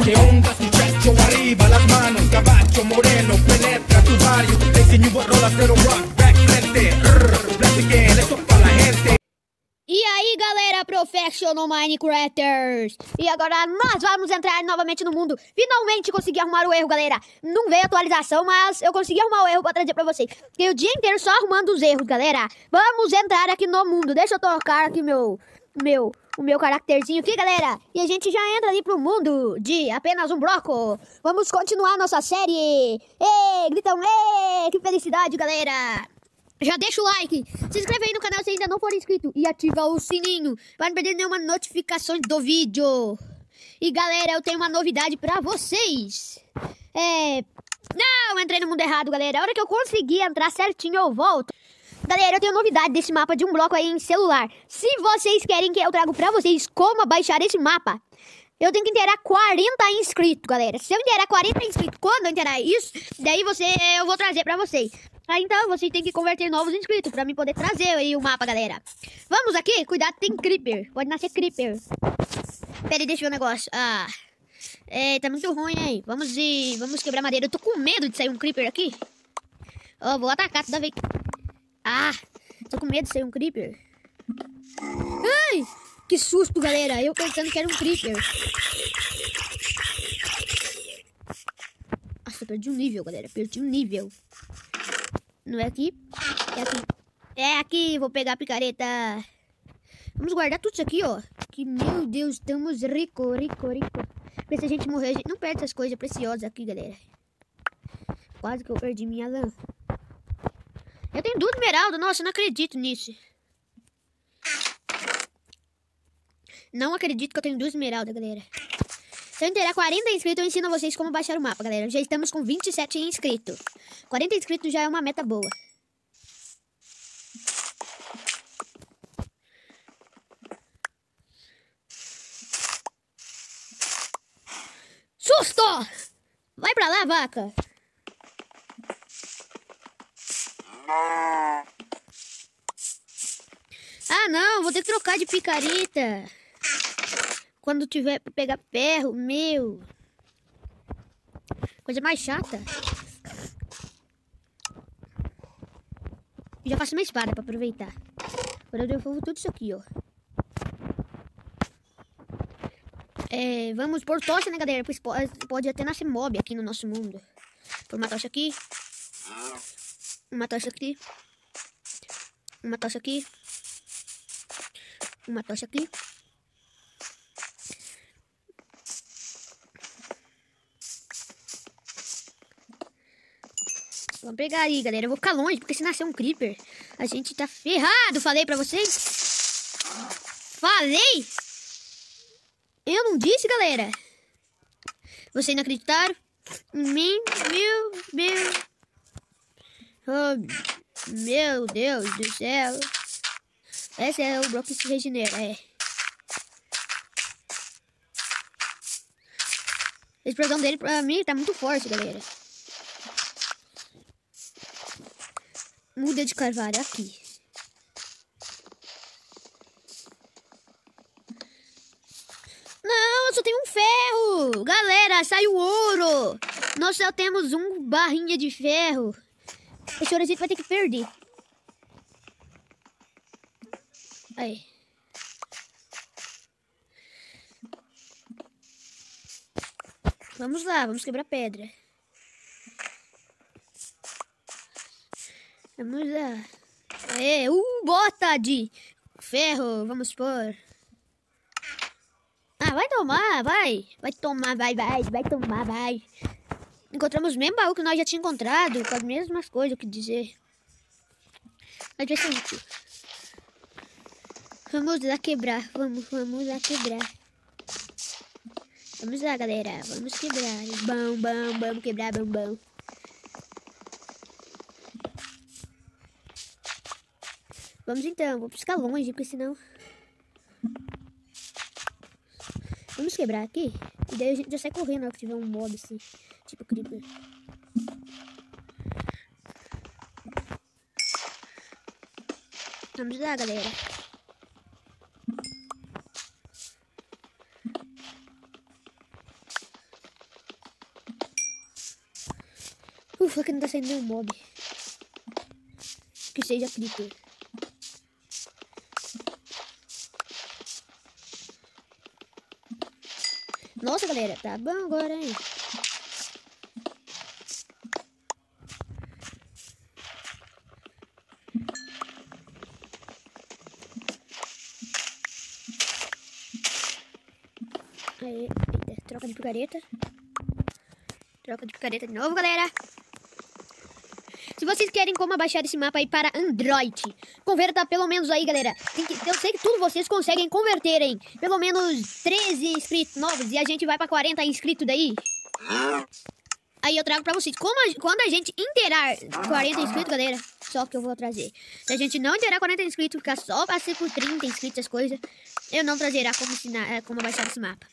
Que onda, muchacho, arriba las manos. Cabacho moreno, penetra tu barrio. Te enseño rolas de rock, back frente. Blast again, esto pa' la gente. E aí galera, Professional Minecrafters! E agora nós vamos entrar novamente no mundo. Finalmente consegui arrumar o erro, galera. Não veio atualização, mas eu consegui arrumar o erro pra trazer pra vocês. Fiquei o dia inteiro só arrumando os erros, galera. Vamos entrar aqui no mundo. Deixa eu tocar aqui o meu caracterzinho aqui, galera. E a gente já entra ali pro mundo de apenas um bloco. Vamos continuar nossa série. Ê, gritam, ê, que felicidade, galera. Já deixa o like, se inscreve aí no canal se ainda não for inscrito e ativa o sininho para não perder nenhuma notificação do vídeo. E galera, eu tenho uma novidade pra vocês. Não, entrei no mundo errado, galera. A hora que eu conseguir entrar certinho eu volto. Galera, eu tenho novidade desse mapa de um bloco aí em celular. Se vocês querem que eu trago pra vocês como baixar esse mapa, eu tenho que inteirar 40 inscritos, galera. Se eu inteirar 40 inscritos, quando eu inteirar isso, daí eu vou trazer pra vocês. Aí então vocês têm que converter novos inscritos pra mim poder trazer aí o mapa, galera. Vamos aqui, cuidado, tem creeper. Pode nascer creeper. Pera aí, deixa eu ver o negócio. Tá muito ruim aí. Vamos quebrar madeira. Eu tô com medo de sair um creeper aqui. Vou atacar toda vez. Tô com medo de sair um creeper. Ai, que susto, galera. Eu pensando que era um creeper. Nossa, perdi um nível, galera. Perdi um nível. Não é aqui? É aqui. É aqui, vou pegar a picareta. Vamos guardar tudo isso aqui, ó. Que, meu Deus, estamos rico. Porque se a gente morrer, a gente não perde essas coisas preciosas aqui, galera. Quase que eu perdi minha lã. Eu tenho 2 esmeraldas, nossa, eu não acredito nisso. Não acredito que eu tenho 2 esmeraldas, galera. Se eu inteirar 40 inscritos, eu ensino a vocês como baixar o mapa, galera. Já estamos com 27 inscritos. 40 inscritos já é uma meta boa. Susto! Vai pra lá, vaca! Não, vou ter que trocar de picareta. Quando tiver pra pegar ferro, meu. Coisa mais chata. Já faço uma espada pra aproveitar. Agora eu devolvo tudo isso aqui, ó. Vamos por tocha, né, galera? Pois pode até nascer mob aqui no nosso mundo. Por uma tocha aqui. Uma tocha aqui. Uma tocha aqui. Uma tocha aqui. Vamos pegar aí, galera. Eu vou ficar longe, porque se nascer um creeper, a gente tá ferrado. Falei pra vocês. Falei? Eu não disse, galera. Vocês não acreditaram? Meu. Oh, meu Deus do céu. Esse é o bloco que se regenera, A explosão dele, pra mim, tá muito forte, galera. Muda de carvalho aqui. Não, eu só tenho um ferro. Galera, saiu ouro. Nós só temos um barrinha de ferro. Esse ouro a gente vai ter que perder. Aí. Vamos lá, vamos quebrar pedra. Vamos lá. Bota de ferro, vamos pôr. Vai tomar, vai. Vai tomar, vai. Encontramos o mesmo baú que nós já tínhamos encontrado, com as mesmas coisas, o que dizer. Mas vai ser útil. Vamos lá quebrar, vamos lá quebrar. Vamos lá, galera, vamos quebrar. Vamos quebrar, bom. Vamos então, vou ficar longe, porque senão... Vamos quebrar aqui, e daí a gente já sai correndo na hora que tiver um mob assim, tipo creeper. Vamos lá, galera. Ufa, que não tá saindo nenhum mob. Que seja creeper. Nossa, galera, tá bom agora, hein? Aí, eita, troca de picareta. Troca de picareta de novo, galera. Se vocês querem como baixar esse mapa aí para Android, converta pelo menos aí, galera. Eu sei que tudo vocês conseguem converter em pelo menos 13 inscritos novos e a gente vai para 40 inscritos daí. Aí eu trago pra vocês. Quando a gente inteirar 40 inscritos, galera, só que eu vou trazer. Se a gente não inteirar 40 inscritos, ficar só pra ser por 30 inscritos as coisas, eu não trazerá como ensinar, como baixar esse mapa.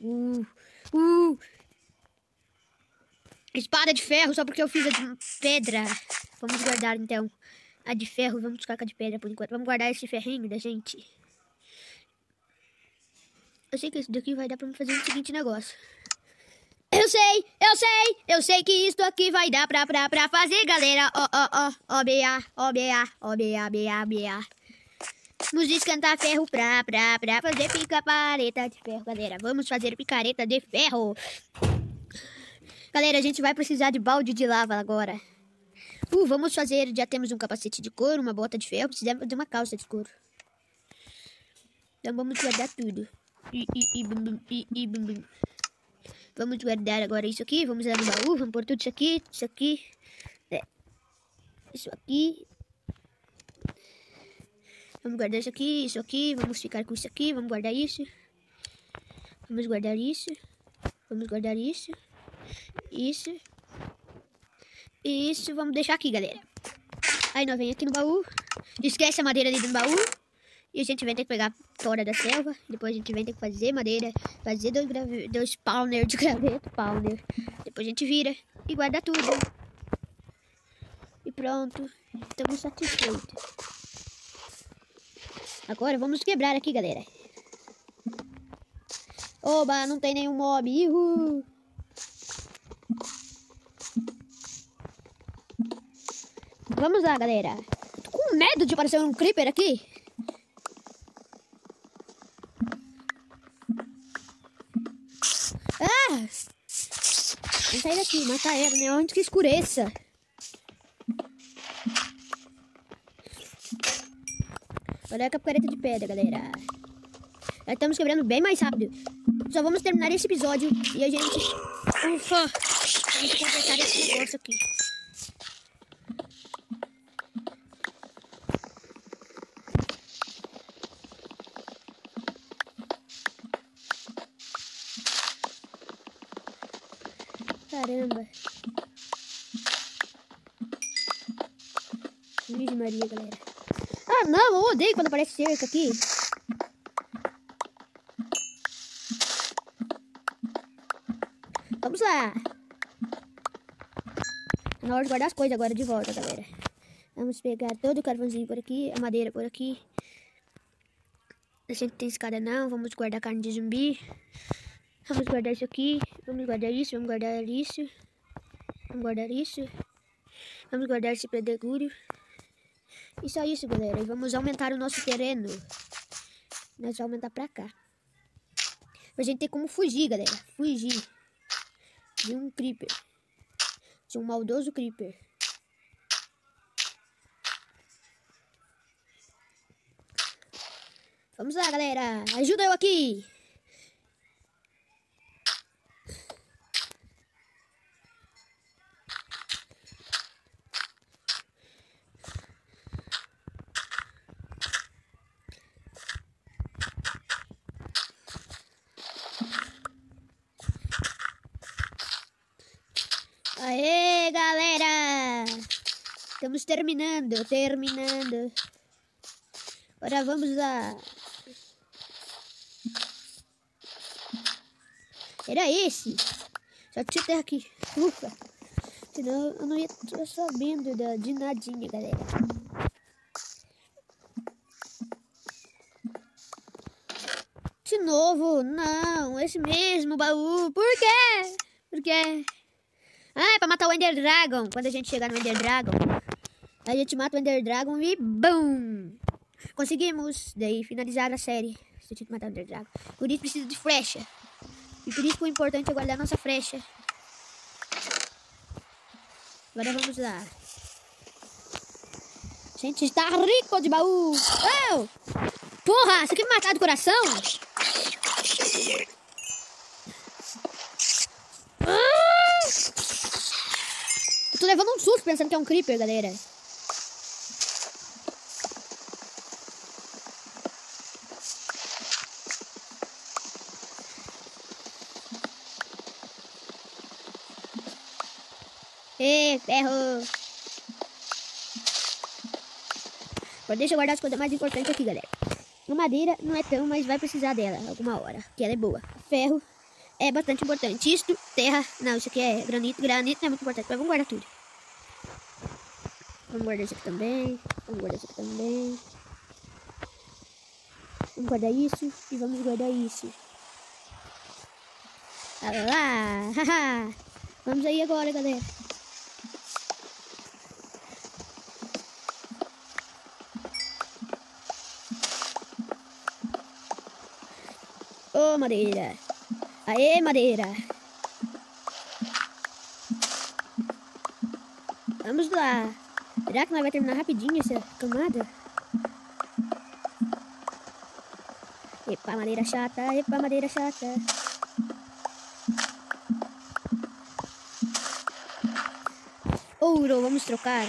Espada de ferro, só porque eu fiz a de pedra. Vamos guardar, então, a de ferro. Vamos buscar a de pedra, por enquanto. Vamos guardar esse ferrinho da gente. Eu sei que isso daqui vai dar pra me fazer o seguinte negócio. Eu sei que isso aqui vai dar pra fazer, galera. B.A. Vamos descantar ferro pra fazer picareta de ferro, galera. Vamos fazer picareta de ferro. Galera, a gente vai precisar de balde de lava agora. Vamos fazer... Já temos um capacete de couro, uma bota de ferro. Precisamos de uma calça de couro. Então vamos guardar tudo. Vamos guardar agora isso aqui. Vamos lá no baú. Vamos pôr tudo isso aqui. Isso aqui. Isso aqui. Vamos guardar isso aqui. Isso aqui. Vamos ficar com isso aqui. Vamos guardar isso. Vamos guardar isso. Vamos guardar isso. Isso, vamos deixar aqui, galera. Aí nós vem aqui no baú. Esquece a madeira ali do baú. E a gente vai ter que pegar fora da selva. Depois a gente vai ter que fazer madeira. Fazer dois spawner de graveto. Depois a gente vira e guarda tudo. E pronto. Estamos satisfeitos. Agora vamos quebrar aqui, galera. Oba, não tem nenhum mob. Uhul. Vamos lá, galera. Tô com medo de aparecer um creeper aqui. Vamos sair daqui, matar ela, né? Antes que escureça. Olha a picareta de pedra, galera. Já estamos quebrando bem mais rápido. Só vamos terminar esse episódio e a gente... Ufa! A gente completar esse negócio aqui. Caramba. Virgem Maria, galera. Ah, não, eu odeio quando aparece cerca aqui. Vamos lá. É na hora de guardar as coisas agora de volta, galera. Vamos pegar todo o carvãozinho por aqui, a madeira por aqui. A gente tem escada não, vamos guardar carne de zumbi. Vamos guardar isso aqui, vamos guardar isso, vamos guardar isso. Vamos guardar isso. Vamos guardar esse pedregulho. E só isso, galera. E vamos aumentar o nosso terreno. Nós vamos aumentar pra cá. A gente tem como fugir, galera. Fugir de um creeper. De um maldoso creeper. Vamos lá, galera. Ajuda eu aqui. Aê, galera! Estamos terminando. Agora vamos lá. Era esse. Só tinha terra aqui. Ufa. Senão eu não ia estar sabendo de nadinha, galera. De novo? Não, esse mesmo baú. Por quê? Ah, é pra matar o Ender Dragon. Quando a gente chegar no Ender Dragon, a gente mata o Ender Dragon e BUM! Conseguimos, daí, finalizar a série. Se a gente matar o Ender Dragon. Por isso precisa de flecha. E por isso que o importante é guardar nossa flecha. Agora vamos lá. A gente está rico de baú. Oh! Porra, você quer me matar do coração? Eu tô levando um susto pensando que é um creeper, galera. Ferro. Agora deixa eu guardar as coisas mais importantes aqui, galera. A madeira não é tão, mas vai precisar dela alguma hora, que ela é boa. Ferro é bastante importante. Isto, terra, não, isso aqui é granito. Granito não é muito importante, mas vamos guardar tudo. Vamos guardar isso aqui também. Vamos guardar isso aqui também. Vamos guardar isso e vamos guardar isso. Olha lá. Vamos aí agora, galera. Ô, madeira. Aê, madeira. Vamos lá. Será que nós vai terminar rapidinho essa camada? Epa, madeira chata. Epa, madeira chata. Ouro, vamos trocar.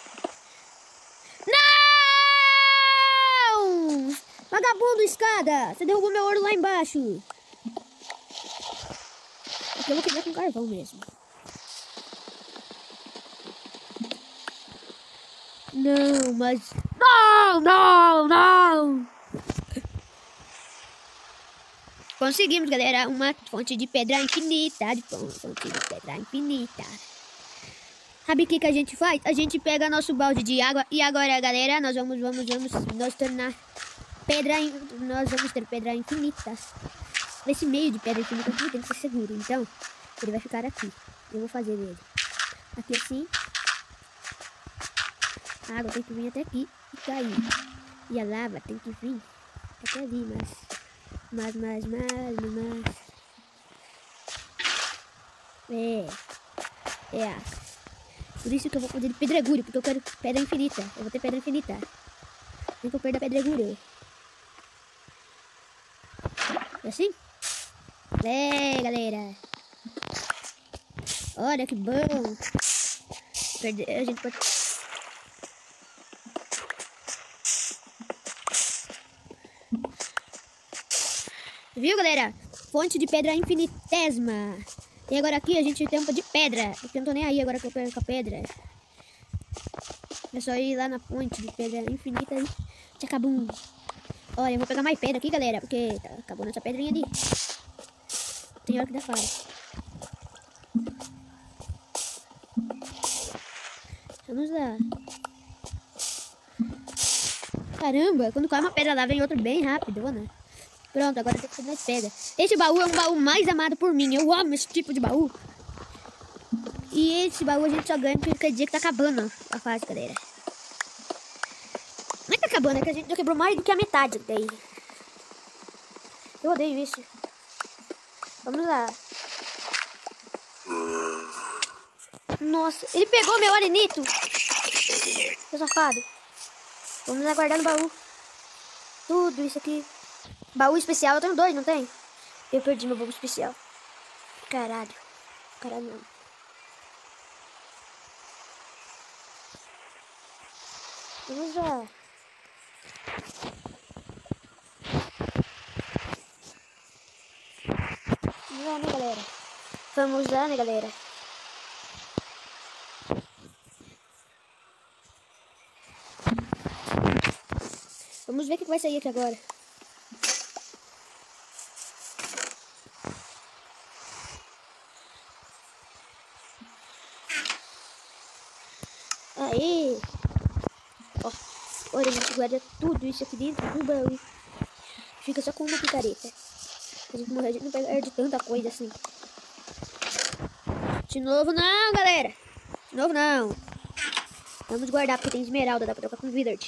Não! Vagabundo, escada! Você derrubou meu ouro lá embaixo. Aqui eu vou quebrar com carvão mesmo. Não, mas... Não! Conseguimos, galera, uma fonte de pedra infinita. Sabe o que a gente faz? A gente pega nosso balde de água e agora, galera, nós vamos tornar pedra, nós vamos ter pedra infinita. Nesse meio de pedra infinita aqui tem que ser seguro, então ele vai ficar aqui. Eu vou fazer ele aqui assim. A água tem que vir até aqui e cair. E a lava tem que vir até ali, mas. Por isso que eu vou fazer de pedregulho, porque eu quero pedra infinita. Eu vou ter pedra infinita. Tem que eu perder pedregulho. Assim? Galera. Olha que bom. A gente pode... Viu, galera? Fonte de pedra infinitésima. E agora aqui a gente tampa de pedra. Porque eu não tô nem aí agora que eu pego com a pedra. É só ir lá na fonte de pedra infinita e acabou. Olha, eu vou pegar mais pedra aqui, galera. Porque tá acabando essa pedrinha ali. Tem hora que dá fora. Vamos lá. Caramba, quando cai uma pedra lá, vem outra bem rápido, né? Pronto, agora tem que ser mais pedra. Esse baú é um baú mais amado por mim. Eu amo esse tipo de baú. E esse baú a gente só ganha porque quer dizer que tá acabando a fase, galera. Não é que tá acabando, é que a gente já quebrou mais do que a metade daí. Eu odeio isso. Vamos lá. Nossa, ele pegou meu arenito. Seu safado. Vamos aguardar no baú. Tudo isso aqui. Baú especial, eu tenho 2, não tem? Eu perdi meu baú especial. Caralho. Caralho não. Vamos lá. Vamos lá, né, galera? Vamos lá, né, galera? Vamos ver o que vai sair aqui agora. Aê! Ó, olha, a gente guarda tudo isso aqui dentro do baú. Fica só com uma picareta. A gente não perde tanta coisa assim. De novo não, galera. De novo não. Vamos guardar porque tem esmeralda, dá pra trocar com Villard.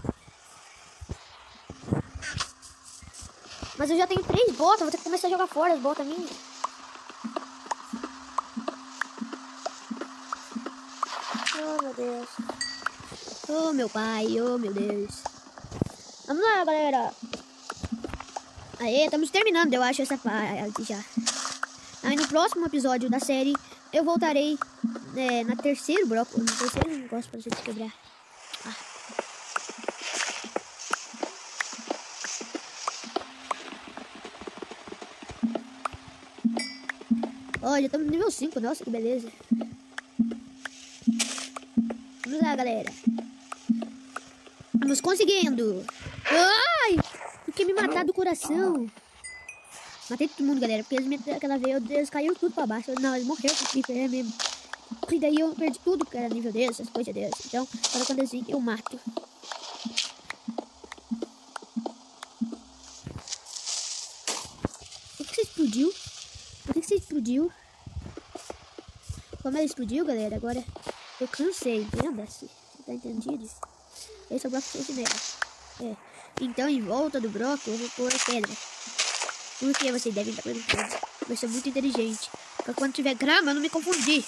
Mas eu já tenho 3 botas, vou ter que começar a jogar fora as botas minhas. Oh, meu Deus. Oh, meu pai, oh, meu Deus. Vamos lá, galera. Aê, estamos terminando, eu acho, essa parte já. Aí no próximo episódio da série, eu voltarei no terceiro bloco. No terceiro negócio pra gente quebrar. Olha, estamos no nível 5, nossa, que beleza. Vamos lá, galera. Vamos conseguindo. Ai! Por que me matar do coração? Matei todo mundo, galera, porque aquela vez eles caíram tudo pra baixo. Não, eles morreram com o Creeper, mesmo. E daí eu perdi tudo que era nível deles, essas coisas deles. Então, para quando eles virem, eu mato. Por que você explodiu? Por que você explodiu? Como ela explodiu, galera? Agora eu cansei, entenda-se. Você tá entendido? Esse é o bloco sentinela. Então, em volta do bloco, eu vou pôr pedra. Por que vocês devem estar perguntando? Eu sou muito inteligente. Pra quando tiver grama, eu não me confundir.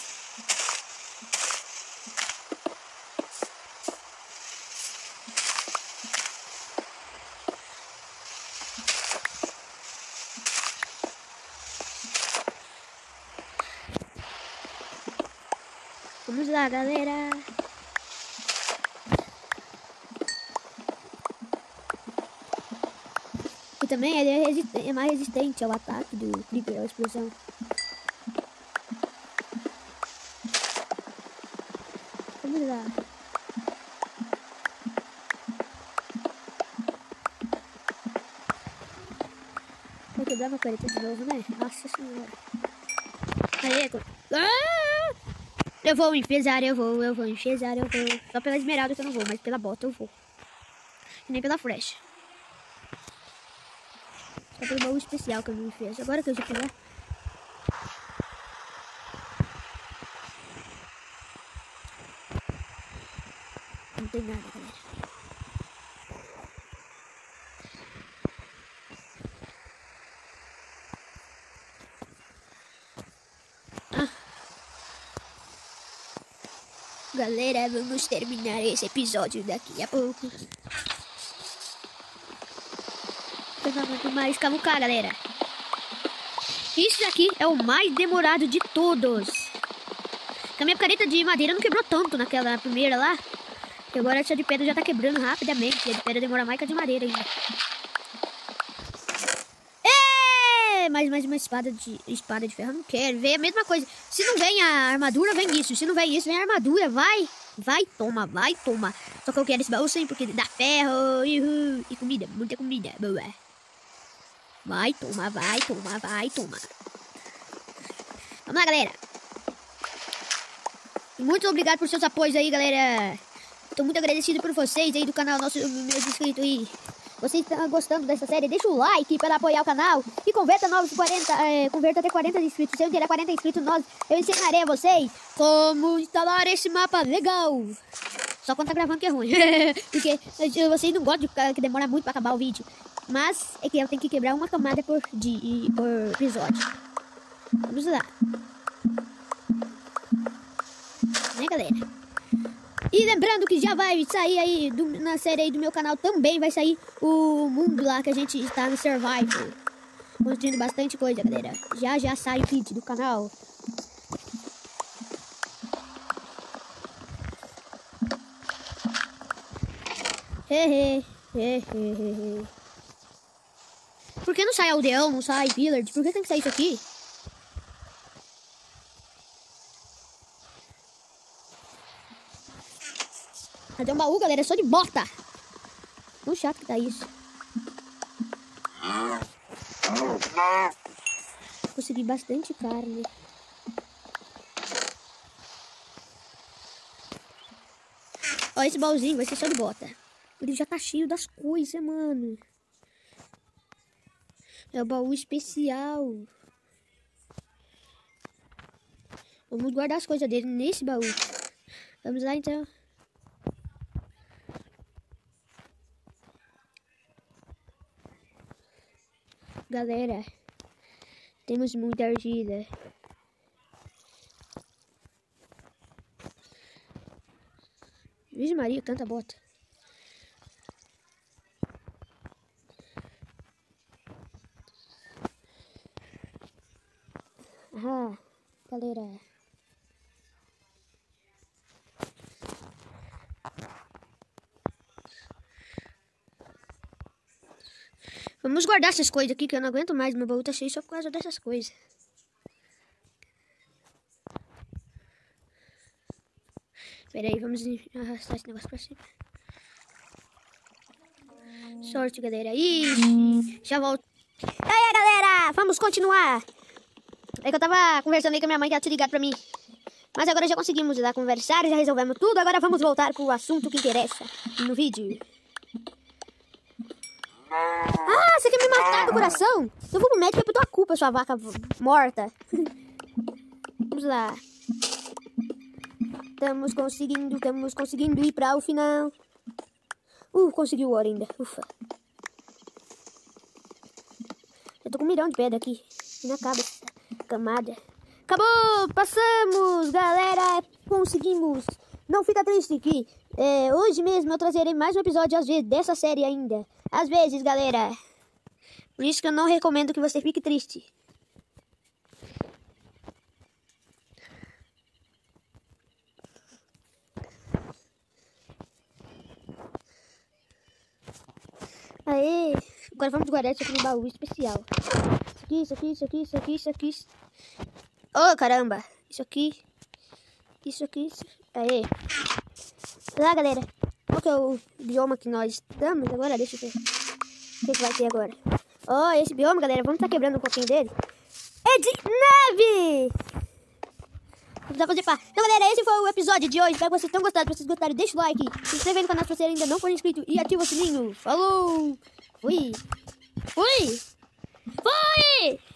Vamos lá, galera. E também ele é mais resistente ao ataque do Creeper, à explosão. Vamos lá. Vai quebrar uma parede de novo, né? Nossa senhora. Aí, eu vou enfesar, eu vou enfesar, eu vou. Só pela esmeralda que eu não vou, mas pela bota eu vou. E nem pela flecha. Só pelo baú especial que eu não fiz. Agora que eu já pegar. Não tem nada, galera. Galera, vamos terminar esse episódio daqui a pouco. Eu não aguento mais cavucar, galera. Isso daqui é o mais demorado de todos. A minha picareta de madeira não quebrou tanto naquela primeira lá. E agora essa de pedra já tá quebrando rapidamente. A de pedra demora mais que a de madeira ainda. Mais uma espada de ferro. Eu não quero. Vem a mesma coisa. Se não vem a armadura, vem isso. Se não vem isso, vem a armadura. Vai, toma. Só que eu quero esse baú sim, porque dá ferro. E comida, muita comida. Boa. Vai, toma. Vamos lá, galera. Muito obrigado por seus apoios aí, galera. Tô muito agradecido por vocês aí do canal, meus inscritos aí. Vocês estão gostando dessa série? Deixa o like para apoiar o canal. E converta até 40 inscritos. Se eu tiver 40 inscritos, eu ensinarei a vocês como instalar esse mapa legal. Só quando tá gravando que é ruim. Porque vocês não gostam que demora muito para acabar o vídeo. Mas é que eu tenho que quebrar uma camada por episódio. Vamos lá. Né, galera? E lembrando que já vai sair aí, na série aí do meu canal também vai sair o mundo lá que a gente está no Survival. Construindo bastante coisa, galera. Já sai o vídeo do canal. Por que não sai aldeão, não sai village? Por que tem que sair isso aqui? Cadê um baú, galera? É só de bota. Tão chato que tá isso. Consegui bastante carne. Ó, esse baúzinho vai ser só de bota. Ele já tá cheio das coisas, mano. É o baú especial. Vamos guardar as coisas dele nesse baú. Vamos lá, então. Galera, temos muita argila. Vixe Maria, tanta bota. Ah, galera. Vamos guardar essas coisas aqui que eu não aguento mais. Meu baú tá cheio só por causa dessas coisas. Pera aí, vamos arrastar esse negócio pra cima. Sorte, galera. Ixi, já volto. E aí, galera, vamos continuar. É que eu tava conversando aí com a minha mãe que ela tinha ligado pra mim. Mas agora já conseguimos lá conversar, já resolvemos tudo. Agora vamos voltar pro assunto que interessa no vídeo. Ah, você quer me matar do coração? Eu vou pro médico e por tua culpa, sua vaca morta. Vamos lá. Estamos conseguindo ir para o final. Consegui o ouro ainda. Ufa. Eu tô com um milhão de pedra aqui. Não acaba essa camada. Acabou! Passamos, galera! Conseguimos! Não fica triste que hoje mesmo eu trazerei mais um episódio, às vezes, dessa série ainda. Às vezes, galera. Por isso que eu não recomendo que você fique triste. Aê! Agora vamos guardar isso aqui no baú especial. Isso aqui. Oh, caramba! Isso aqui. Aê! Lá, galera. Qual que é o bioma que nós estamos agora? Deixa eu ver. O que vai ter agora? Oh, esse bioma, galera. Vamos estar quebrando um pouquinho dele. É de neve! Vamos fazer pá. Então, galera, esse foi o episódio de hoje. Espero que vocês tenham gostado. Se vocês gostaram, deixa o like. Se inscreve no canal se você ainda não for inscrito. E ativa o sininho. Falou! Fui!